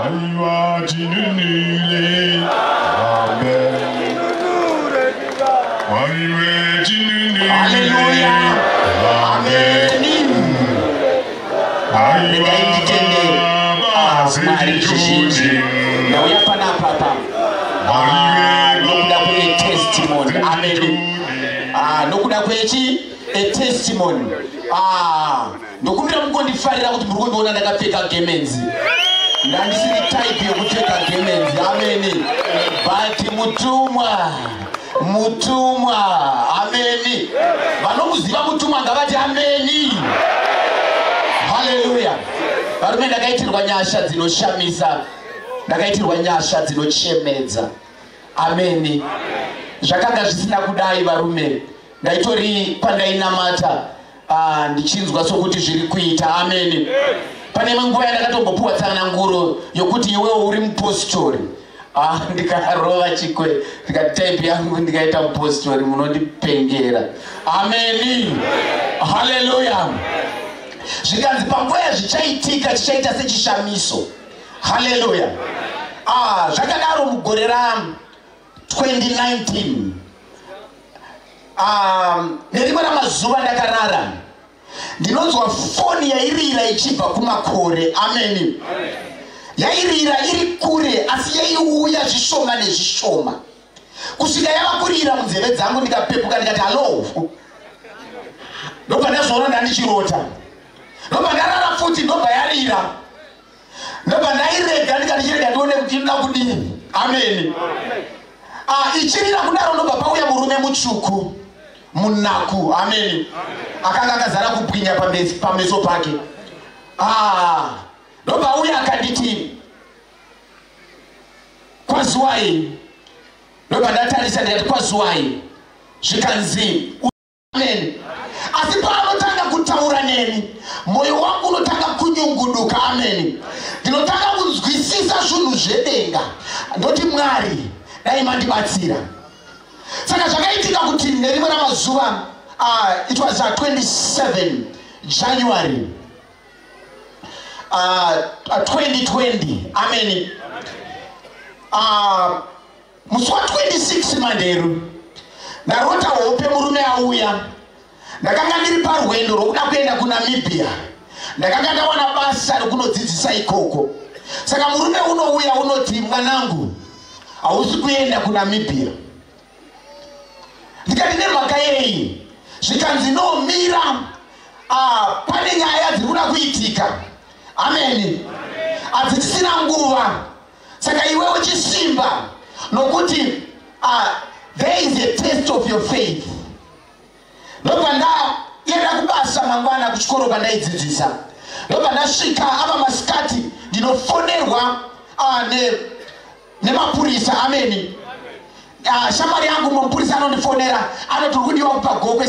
Aiwa jinunile. Amen. Aiwa jinunile. Hallelujah. Amen. Aiwa now we have papa. No testimony. Amen. No kuda kwechi a testimony. No kumira mukondifarira kuti muri kuona ndakapfeka gemenzi. Ndandisiri type yekupfeka gemenzi. Amen. But mutumwa. Amen. Vanomuziva mutumwa ngavati amen. Hallelujah. Varume ndakaitirwa nyasha dzinoshamisa. Ndakaitirwa nyasha dzinochemedza. Amen. Zvakanga zvisina kudai varume. Ndaitori pandainamata ndichinzwa sokuti zviri kuita. Amen. Pane nguva yandakatombopuwa tsananguro yokuti iwewe uri mupostori. Ndikarova chikwe ndikati type yangu ndikaita mupostori munondipengera. Amen. Hallelujah. Zvikanzi panguva yazvichaitika chichaita sechishamiso. Hallelujah. Zvakadaro mugore ra 2019 nerimwe ramazuva ndakarara ndinonzwa foni yairira ichibva kumakore. Amen. Yairira iri kure asi yaiuya zvishoma nezvishoma kusvika yava kurira munzeve dzangu ndikapepuka ndikati halo. Ndobva ndazvaona ndandichirota. Ndobva ndarara futi ndobva yarira. Ndobva ndairega ndikatichirega ndione kuti inoda kudini. Amen. Ichirira kudaro ndobva pauya murume mutsvuku munaku. Amen. Akanga akazara kubwinya pameso pake. Ndobva uya akanditi kwaziwai. Ndobva ndatarisa ndikati kwaziwai. Zvikanzi amen. Asi paanotanga kutaura neni moyo wangu unotanga kunyunguduka. Amen. Ndinotanga kunzwisisa zvinhu zvedenga. Ndoti Mwari dai mandibatsira. Saka zvakaitika kuti nerimwe ramazuva it was 27 January 2020. Amen. Musi wa 26 manheru ndarota hope murume auya. Ndakanga ndiri parwendo rwokuda kuenda kuNamibia. Ndakanga ndawana basa rekunodzidzisa ikoko. Saka murume unouya unoti mwanangu hausi kuenda kuNamibia. Ndikati nemhaka yei? Zvikanzi nomira pane nyaya dziri kuda kuitika. Amen. Hadzisina nguva. Saka iwe uchisimba nokuti there is a test of your faith. Ndobva ndaenda kubasa mangwana kuchikoro pandaidzidzisa. Ndobva ndasvika apa masikati ndinofonerwa nemapurisa. Amen. Shamari yangu mupurisa anondifonera anoti kudiwa pagokwe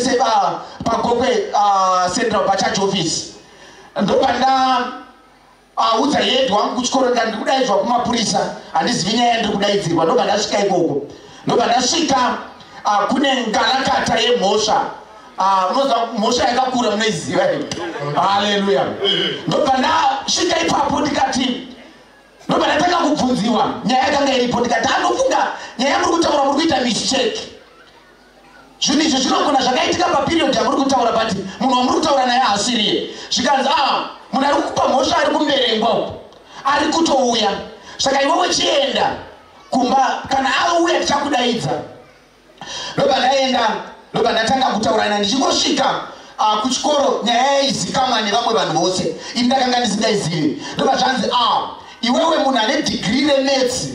Central Bachurch Office. Ndobva ndaudza head wangu kuchikoro ndikati ndikudaidzwa kumapurisa handizivi nyaya yandiri kudaidzirwa. Ndobva ndasvika ikoko. Ndobva ndasvika kune ngalakata yemhosva. Unozwa mhosva yakakura munoiziva. Hallelujah. Ndobva ndasvika ipapo ndikati ndobva ndatanga kubvunziwa nyaya yakanga iripo. Ndikati anofunga nyaya yamuri kutaura muri kuita mistake. Zvinhu izvo zvinogona zvakaitika paperiod yamuri kutaura but munhu wamuri kutaura naye haasiriye. Zvikanzi munhu ari kukupa mhosva ari kumberengwa uko ari kutouya. Saka iwewe chienda kumba kana auya tichakudaidza. Ndobva ndaenda. Ndobva ndatanga kutaurana ndichingosvika kuchikoro nyaya yaizikamwa nevamwe vanhu vose. Ini ndakanga ndisingaizivi. Ndobva zvanzi iwewe munhu ane degree reMaths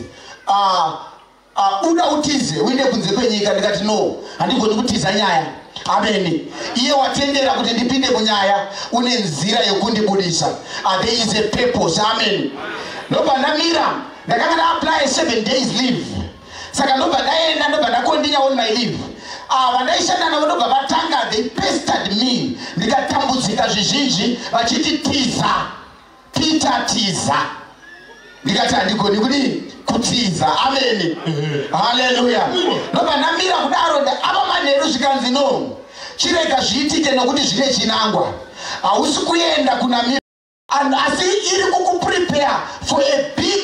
uda utize uinde kunze kwenyika. Ndikati no, handigoni kutiza nyaya. Amen. Iye watendera kuti ndipinde munyaya une nzira yokundibudisa. There is a purpose. Amen. Ndobva ndamira. Ndakanga ndaapply 7 days leave. Saka ndobva ndaenda ndobva ndakondinya on my leave. Vandaishanda navo ndobva vatanga, they pestered me. Ndikatambudzika zvizhinji vachiti tiza Peter tiza. Ndikati handigoni kutiza. Amen. Hallelujah. Ndobva ndamira kudaro apa manheru zvikanzi no, chirega zviitike nokuti zvine chinangwa. Hausi kuenda kuNamibia asi iri kukuprepare for a big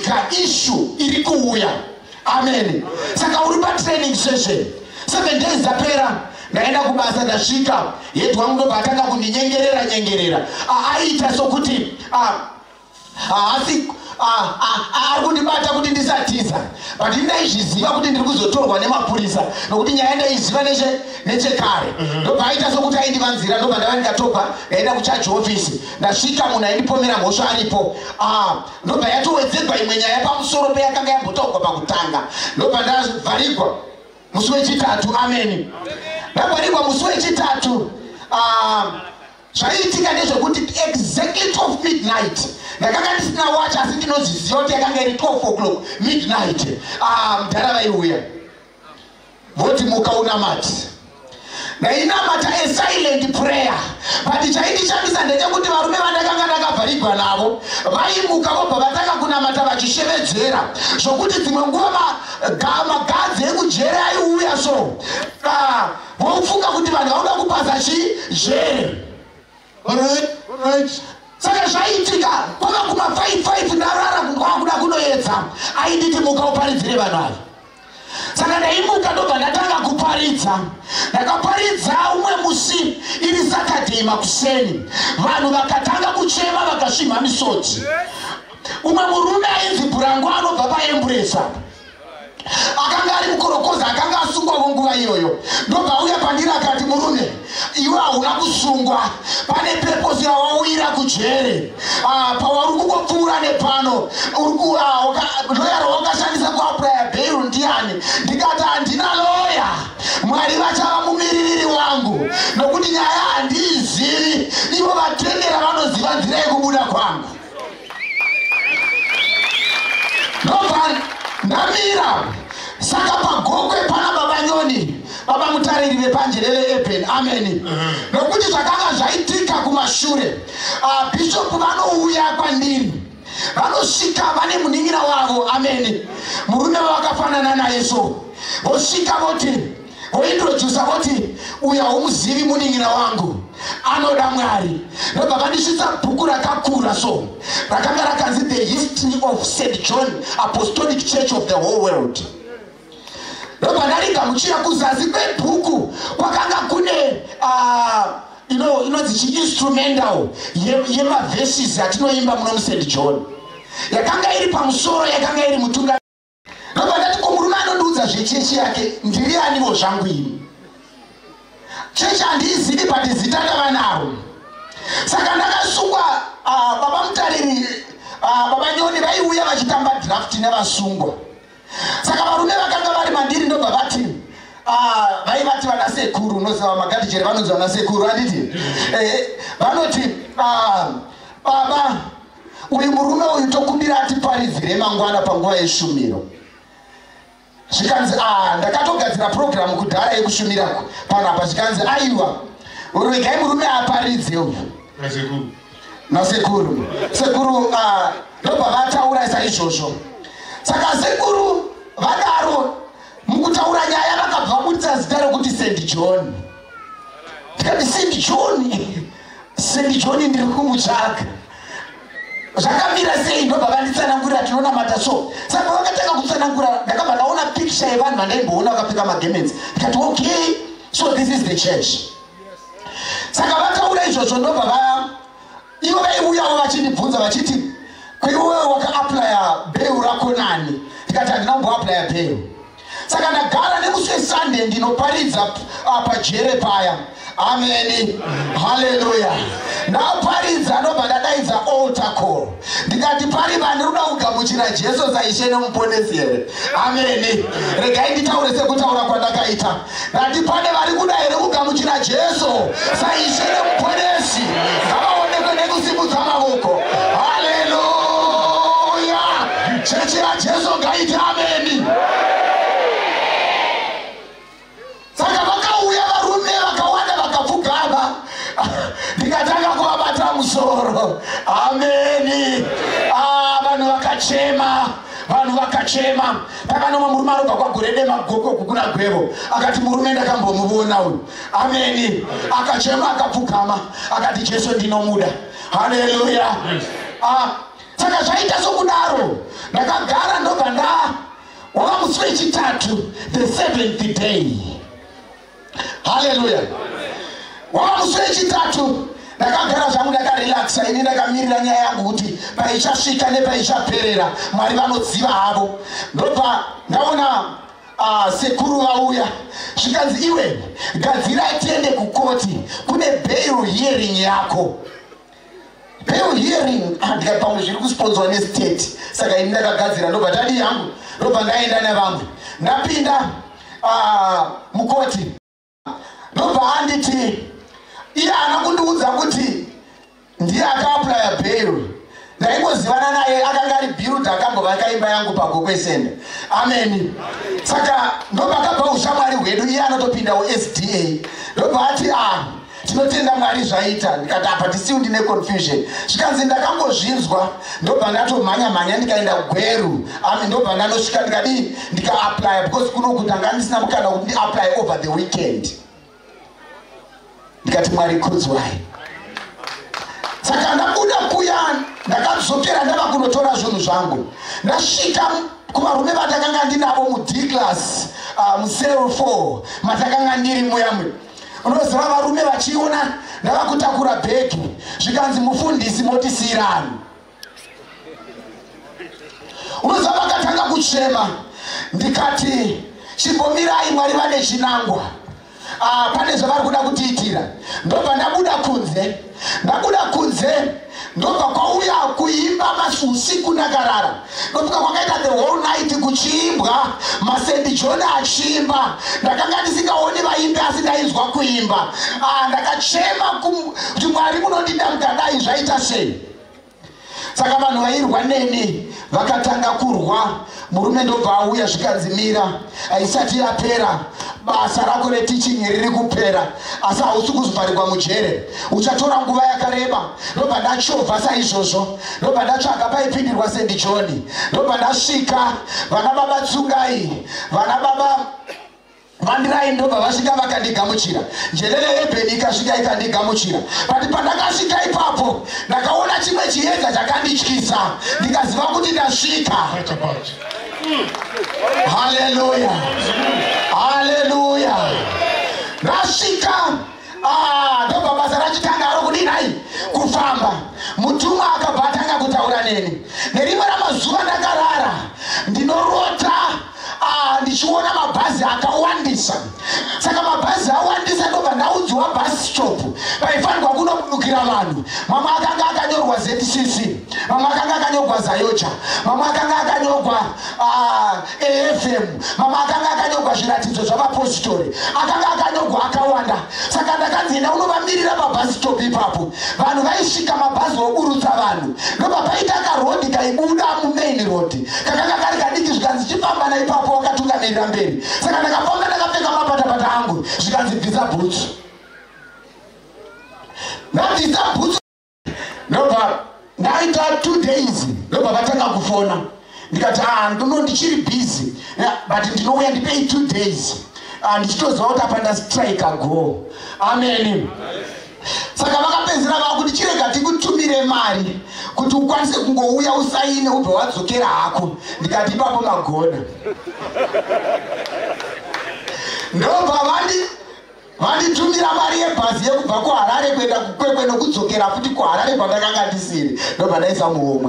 chaitika issue iri kuuya. Amen. Saka uri pa training session 7 days zapera ndaenda kubasa ndasvika yedu wangu ndo batanga kundinyengerera aita sokuti asi akundibata kuti ndisatiza but ndaizviziva kuti ndiri kuzotorwa nemapurisa nokuti nyaya ndaiziva nechekare ndobva aita sokuti aindivanzira ndobva ndava ndikatopa ndaenda kuchaji ofisi ndasvika munhu aindipomera mhosva aripo ndobva yatowedzerwa imwe nyaya pamusoro peyakanga yambotaurwa pakutanga ndobva ndavharigwa musi wechitatu. Amen. Ndavharigwa musi wechitatu. Zvaiitika ndezvekuti exactly 12 midnight ndakanga ndisina watch asi ndinoziziva kuti yakanga iri 12 o'clock midnight. Mudhara vaiuya voti mukaunamati ndainamata a silent prayer but chaindishamisa ndechekuti varume vandakanga ndakavharigwa navo vaimuka vobva vatanga kunamata vachishevedzera zvokuti dzimwe nguva magadzi ekujere aiuya so vofunga kuti vanhu vauda kupasa chijere. Alright. Saka zvaitika kwava kuma 5 ndarara kwakuda kunoedza ainditi muka uparidzire vanhu ava. Saka ndaimuka ndobva ndatanga kuparidza. Ndakaparidza umwe musi iri Saturday makuseni vanhu vakatanga kuchema vakasvimha misodzi. Umwe murume ainzi Burangu anobva paemburesa akanga ari mukorokoza akanga asungwa nguva iyoyo ndobva auya pandiri akati murume iwe hauna kusungwa pane peposi yawawira kujere pauri kungopfuura nepano loya rawakashandisa kuaplaya bheiru ndiani ndikati handina loya Mwari vachava mumiririri wangu nokuti nyaya handiizivi ivo vatendera vanoziva nzira yekubuda kwangu. Ndobva ndamira saka pagokwe pana baba Nyoni baba mutariri vepanjerere Eben. Amen. Nokuti zvakanga zvaitika kumashure bishop vanouya kwandiri vanosvika vane muningira wavo. Amen. Murume vakafanana naye so vosvika voti vointrodusa voti uya umuzivi muningira wangu anoda Mwari. Ndobva vandisvitsa bhuku rakakura so rakanga rakanzi The History of St John Apostolic Church of the Whole World. Ndobva ndarigamuchira kuzasi kwebhuku kwakanga kune inonzi chiinstrumental yemaverses atinoimba muno muSt John yakanga iri pamusoro yakanga iri mutunga. Ndobva ndati murume anondiudza zvechechi yake ndiri anivo zvangu ini chechi handiizivi but zita ndava naro. Saka ndakasungwa baba mutariri baba Nyoni vaiuya vachitamba draft nevasungwa. Saka varume vakanga vari mandiri ndobva vati vaivati vana sekuru unoziva magadijere vanonzi vana sekuru handiti vanoti baba uyu murume uyu tokumbira atiparidzire mangwana panguva yeshumiro. Zvikanzi ndakatogadzira program kudhara yekushumirako panapa zvikanzi aiwa regai murume aparidze uyu nasekuru ndobva vataura saizvozvo. Saka sekuru vadaro mukutaura nyaya vakabva vabudisa zita rokuti St John. Ndikati St John ndiri kumutsvaga zvakamira sei. Ndobva vanditsanangurira tinonamata so. Saka vakatanga kutsanangura ndakabva ndaona picture yevanhu vandaimboona vakapfeka magemenzi ndikati okay so this is the church. Saka vataura izvozvo ndobva ivo vaiuyawo vachindibvunza vachiti kwaiwewe wakaaplaya bheu rako nani? Ndikati handinamboaplaya bheu. Saka ndagara nemusi weSunday ndinoparidza pajere paya. Amen. Hallelujah. Ndaparidza ndobva ndadaidza altar call ndikati pari vanhu ruda kugamuchira Jesu saishe nemuponesi here. Amen. Regai nditaure sekutaura kwandakaita ndati pane vari kuda here kugamuchira Jesu saishe nemuponesi ngavaonekwe nekusimudza mavoko. Haleluya. Chechi yaJesu ngaiti amen. Saka vakauya varume vakawanda vakapfugama ndikatanga kuvabata musoro. Amen. Vanhu vakachema pakanomwe murume arobva kwagurede magoko kukuna gwevo akati murume ndakambomuona uyu. Amen. Akachema akapfugama akati Jesu ndinomuda. Haleluya. Saka Saka zvaita sokudaro ndakagara ndobva wava musi wechitatu, the 7th day. Hallelujah. Wava musi wechitatu ndakagara zvangu ndakarelaxa, ini ndakamirira nyaya yangu kuti paichasvika nepaichaperera Mwari vanoziva havo. Ndobva ndaona sekuru vauya zvikanzi iwe gadzirai tiende kukoti, kune bail hearing yako. Bail hearing ndikapamwe zviri kusponzwa nestate. Saka ini ndakagadzira ndobva tadi yangu ndobva ndaenda nevamwe ndapinda mukoti ndobva anditi iye ana kundiudza kuti ndiye akaaplya bail. Ndaingozivana naye akanga ari build akambova akaimba yangu pagokwesenda. Amen. Saka ndobva akabva ushamwari hwedu, iye anotopindawo SDA. Ndobva ati tinotenda Mwari zvaita. Ndikati apa tisiu ndine confusion. Zvikanzi ndakangozvinzwa ndobva ndatomhanya ndikaenda Gweru. Ndobva ndanosvika ndikadi ndikaapply because kuno kutanga ndisina mukana kuti ndiapply over the weekend. Ndikati Mwari kudzwai. Saka ndabuda kuya ndakazokera ndava kunotora zvinhu zvangu. Ndasvika kuvarume vatakanga ndinavo mud class mucell 4 matakanga ndiri muyamwe. Unoziva varume vachiona ndava kutakura bhegi zvikanzi mufundisi motisirani. Unoziva vakatanga kuchema. Ndikati chimbomirai, Mwari vane chinangwa. Pane zvavari kuda kutiitira. Ndobva ndabuda kunze ndobva kwauya kuimba usiku nakarara. Ndosvika kwakaita the whole night kuchiimbwa, St John achiimba. Ndakanga ndisingaoni vaimbi asi ndainzwa kuimba. Ndakachema kuti Mwari munondida mukadai zvaita sei. Saka vanhu vairwa neni vakatanga kurwa. Murume ndobva auya zvikanzi mira, haisati yapera basa rako reteaching riri kupera, asi hausi kuzobvarirwa mujere, uchatora nguva yakareba. Ndobva ndachovha saizvozvo, ndobva ndatsvaga paipindirwa St John. Ndobva ndasvika, vana baba Tsungai, vana baba Vandirai ndobva vasvika vakandigamuchira. Njerere yebheni ikasvika ikandigamuchira. But pandakasvika ipapo ndakaona chimwe chiedza chakandityisa, ndikaziva kuti ndasvika. Haleluya, haleluya. Ndasvika ndobva basa rachitanga rokudinai kufamba. Mutumwa akabva atanga kutaura neni. Nerimwe ramazuva ndakarara ndinorota ndichiona mabhazi akawandisa. Saka mabhazi awandisa ndobva ndaudzwa bus stop paifanirwa kunobudukira vanhu. Mamwe akanga akanyorwa ZCC, mamwe akanga akanyorwa Zayocha, mamwe akanga akanyorwa AFM, mamwe akanga akanyorwa zviratidzo zvavapositori, akanga akanyorwa akawanda. Saka ndakanzi ina unovamirira pabus stop ipapo. Vanhu vaisvika mabhazi oburutsa vanhu. Ndobva paita karodhi kaibuda mumain road kakanga kari kadiki zvikanzi chifamba naipapo wakatungamirira mberi. Saka ndakafamba ndakapfeka mapatapata angu zvikanzi bvisa bhutsu. Ndabvisa bhutsu ndobva ndaita 2 days ndobva vatanga kufona. Ndikati ndichiri busy but ndinouya ndipei 2 days ndichitoziva kuti apa ndastrike go. Amen. Saka vakapedzera vakuti chirega tikutumire mari kuti ukwanise kungouya usaine ubve wadzokera hako. Ndikati ipapo magona. Ndobva vanditumira mari yebhazi yekubva kuHarare kuenda kuKwekwe nokudzokera futi kuHarare kwandakanga ndisiri. Ndobva ndaisa muhomwe.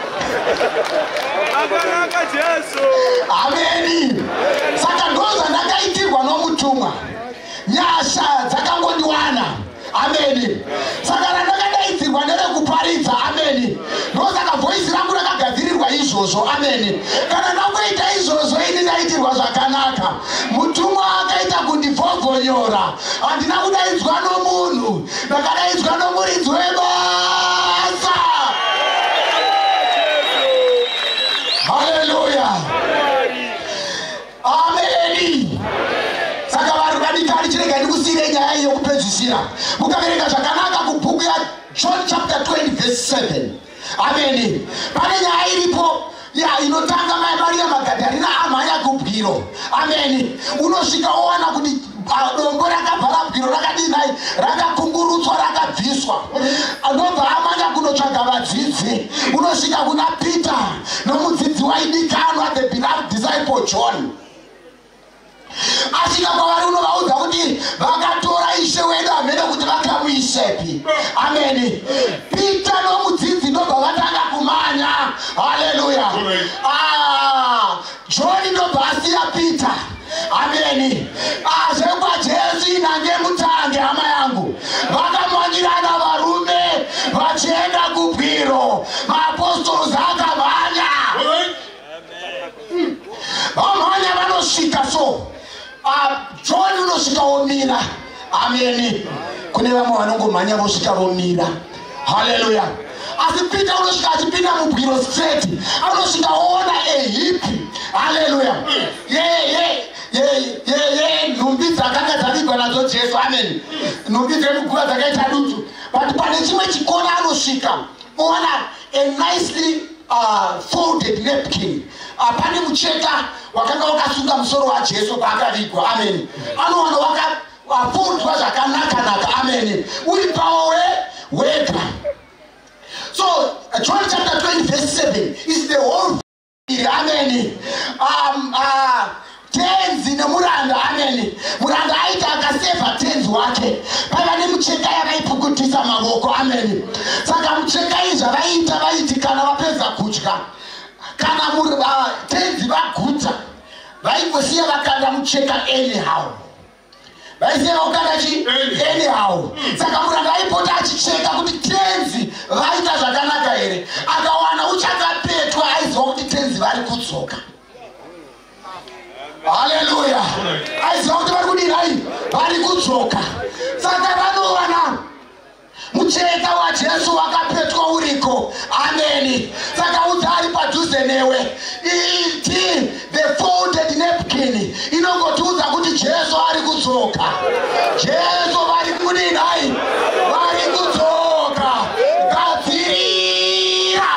Ameni. Saka ndozvandakaitirwa nomutumwa. Nyasha dzakangondiwana. Ameni. Saka randakadaidzirwa nerekuparidza. Ameni. Ndosaka voisi rangu rakagadzirirwa izvozvo. Ameni. Kana ndangoita izvozvo ini ndaitirwa zvakanaka. Mutumwa akaita kundivhovhonyora. Handina kudaidzwa nomunhu, ndakadaidzwa nomuridzi webasa. Haleluya. Ameni. Saka vanhu vadikani chirega ndikusiyire nyaya iyo kupedzisira. Mukaverenga zvakanaka kubhuku yaJohn chapter 20 verse 7. Ameni. Pane nyaya iripo inotanga Mai Maria Magadharena amhanya kubwiro. Ameni. Unosvika owana kuti dombo rakabva bwiro rakadinai rakakungurutswa rakabviswa ndobva amanya kunotsvaga vadzidzi unosvika kuna Peter nomudzidzi waidikanwa the beloved disciple John asvika kwavari unovaudza kuti vakatora Ishe wedu hamene kuti vakamuisepi. Ameni. Peter nomudzidzi ndobva vatanga kumanya. Haleluya. John ndobva asiya Peter. Ameni. Zvekwa Jesu inange mutange hama yangu vakamwanyirana varume vachienda kubwiro maapostoli akamhanya vamhanya vanosvika so John unosvika womira. Ameni. Kune vamwe vanongomhanya vosvika vomira. Haleluya. Asi Peter unosvika achipinda mubwiro straight anosvika oona ehipi. Haleluya. Nhumbi dzakanga dzavigwa nadzo Jesu. Amen. Nhumbi dzemuguva dzakaita dutu but pane chimwe chikona anosvika oona a nicely folded napkin. Pane mucheka wakanga wakasunga musoro waJesu paakavigwa. Amen. Anowana wakafoldwa zvakanaka. Amen. Uri pawo wega. So John chapter 20 verse 7 is the whole. Amen. Tenzi nemuranda. Amen. Muranda aita akaseva tenzi wake pava nemucheka yavaipukutisa mavoko. Amen. Saka mucheka izvi vaiti kana vapedza kudya kana tenzi vaguta vaingosiya vakanda mucheka anyhow. Vaisiya vakanda anyhow. Saka muranda aipota achicheka kuti tenzi vaita zvakanaka here. Akawana uchakapetwa aiziva kuti tenzi vari kudzoka. Haleluya. Aiziva kuti vari kudini? Vari kudzoka. Saka vanowana mucheka waJesu wakapetwa uriko. Ameni. Saka udari padhuze newe iti the folded napkin inongotiudza kuti Jesu ari kudzoka. Jesu vari kudini? Vari kudzoka. Gadzirira.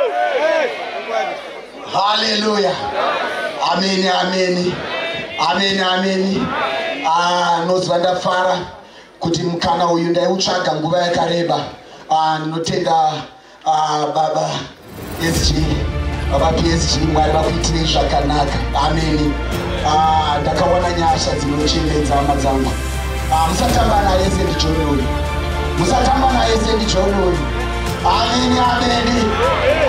Haleluya. Ameni. Ameni. Ameni. Ameni. Nozva ndafara kuti mukana uyu ndaiutsvaga nguva yakareba. Ndinotenda baba PSG, baba PSG, Mwari vakuitirei zvakanaka. Ameni. Ndakawana nyasha dzinochembedza hama dzangu. Musatamba naye St John uyu. Musatamba naye St John uyu. Ameni. Ameni.